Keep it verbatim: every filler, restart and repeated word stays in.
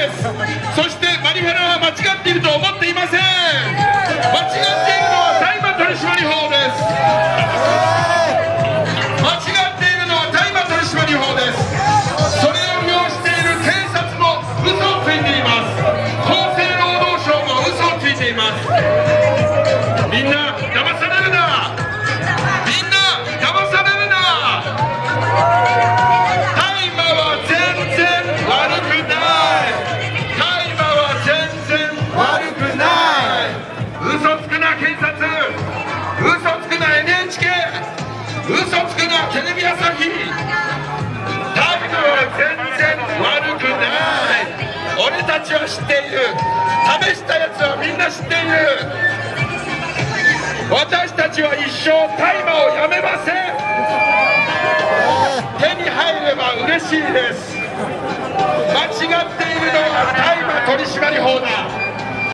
です。そしてマリファナは間違っていると思っていません。間違っているのは大麻取締法です。間違っているのは大麻取締法です。それを利用している警察も嘘をついています。厚生労働省も嘘をついています。みんな騙されるな。みんな騙されるな。大麻は全然悪くない。大麻は全然悪くない。嘘つくな警察、嘘つくな エヌエイチケー、嘘つくなテレビ朝日。大麻は全然悪くない。俺たちは知っている。試したやつはみんな知っている。私たちは一生大麻をやめません。手に入れば嬉しいです。